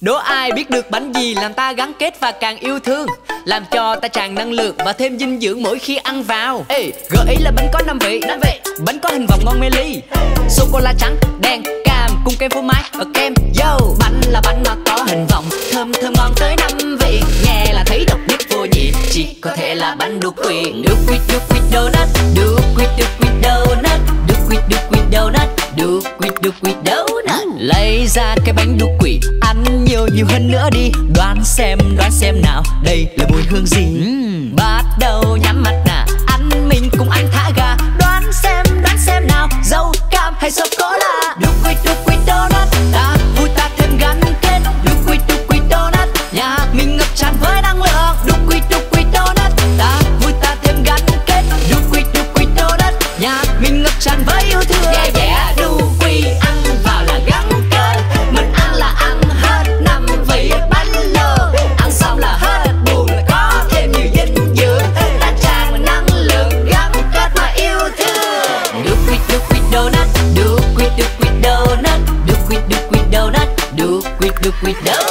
Đố ai biết được bánh gì làm ta gắn kết và càng yêu thương, làm cho ta tràn năng lượng và thêm dinh dưỡng mỗi khi ăn vào. Ê, gợi ý là bánh có 5 vị. Bánh có hình vòng ngon mê ly, sô cô la trắng, đen, cam cùng kem phô mai và kem. Yo, bánh là bánh mà có hình vòng, thơm thơm ngon tới 5 vị. Nghe là thấy độc nhất vô nhị, chỉ có thể là bánh đu quỵt. Đu quỵt donut, đu quỵt donut, đu quỵt donut, đu quỵt donut. Lấy ra cái bánh đu quỵt, ăn nhiều hơn nữa đi. Đoán xem nào, đây là mùi hương gì? Bắt đầu nhắm mắt nè, ăn mình cùng ăn thả ga. Đoán xem nào, dâu, cam hay sô cô la? Đu quỵt donut, ta vui ta thêm gắn kết. Đu quỵt donut, nhà mình ngập tràn với năng lượng. Đu quỵt donut, ta vui ta thêm gắn kết. Đu quỵt donut, nhà mình ngập tràn với yêu thương. Yeah yeah, đu quỵt ăn vào là gắn kết, mình ăn là ăn hết 5 vị bánh luôn. Ăn xong là hết buồn, là có thêm nhiều dinh dưỡng, ta tràn năng lượng gắn kết và yêu thương. Đu quỵt donut, đu quỵt donut, đu quỵt donut, đu quỵt donut.